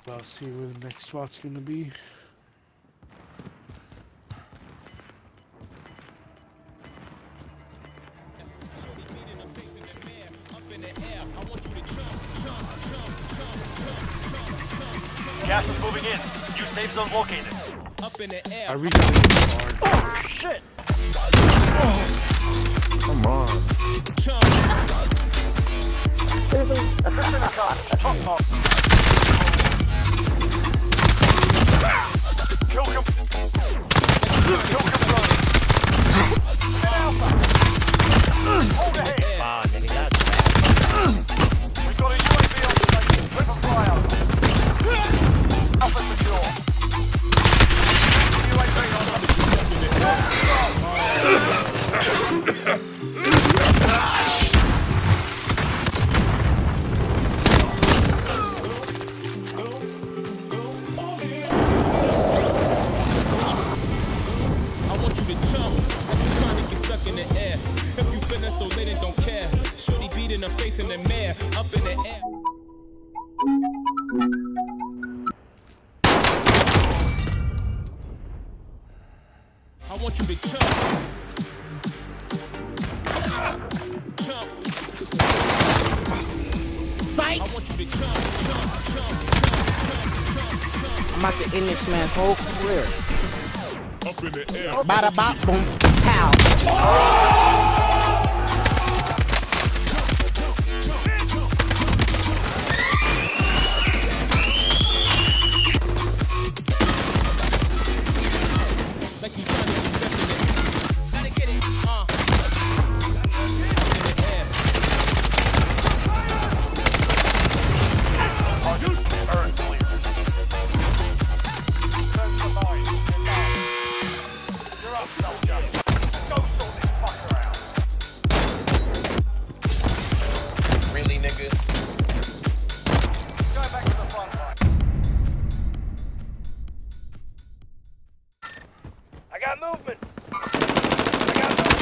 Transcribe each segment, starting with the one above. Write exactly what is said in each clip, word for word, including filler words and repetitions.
I'll see where the next spot's gonna be. Gas is moving in. New safe zone located. Up in the air. I reached the hard. Oh shit! Come on. Assist in the car. Top top. Kill com- Kill confirmed. Alpha. Hold ahead. Ah, nigga, that's We've got a U A V on station. Flip and fly over. Alpha secure. U A V on station. So lit and don't care. Shorty beat in her face in the mirror. Up in the air. I want you to jump. Jump. Fight. I want you to jump, jump, jump, jump, jump, jump. I'm about to end this man's whole career. Up in the air. Bada bop boom pow. Like you trying to be stepping it. Gotta get it, uh. In the air. Earth clear. Turn to mine. You're up, soldier. Go sort this fucker out. really, nigga. Go back to the front line. I got movement. I got movement.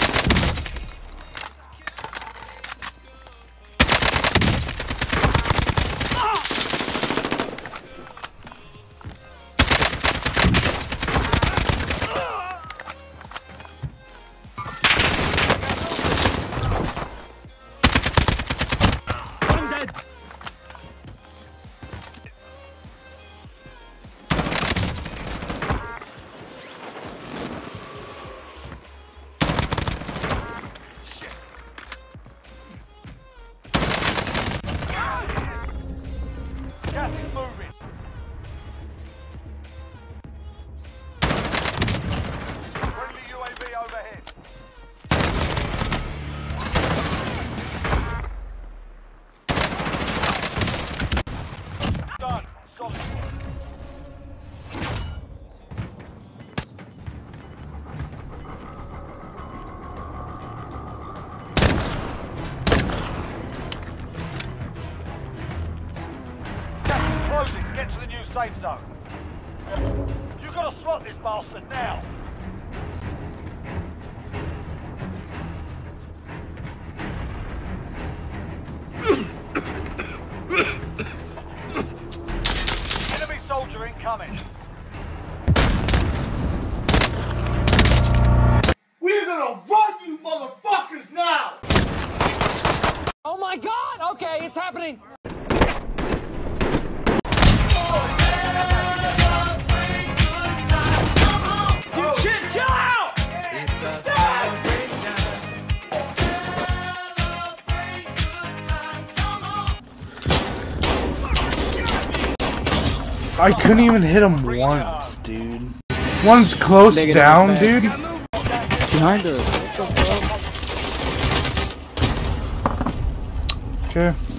I'm dead. Gas is moving. Friendly U A V overhead. Done. Solid work. Gas is closing. Get to the new safe zone. You gotta slot this bastard now. Enemy soldier incoming. We're gonna run you motherfuckers now! Oh my God! Okay, it's happening. Dude, shit, chill out! I couldn't even hit him once, dude. One's close down, dude. Behind us. Okay.